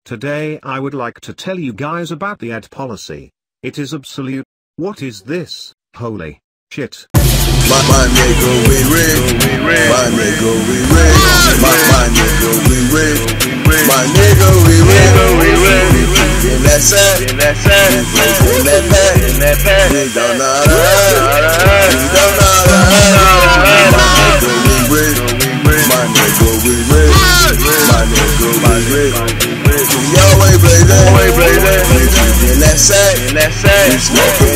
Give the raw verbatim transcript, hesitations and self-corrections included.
Today I would like to tell you guys about the ad policy. It is absolute. What is this? Holy shit. My, my nigga, we rich. My nigga, we rich. My, my nigga, we rich. My nigga, we rich. In that sack, in that sack, in that pack, in that pack. We don't know how to hide. We don't know how to hide. My nigga, we rich. My nigga, we rich. My nigga, we rich. We always blazing. In that sack, in that sack. We smoke.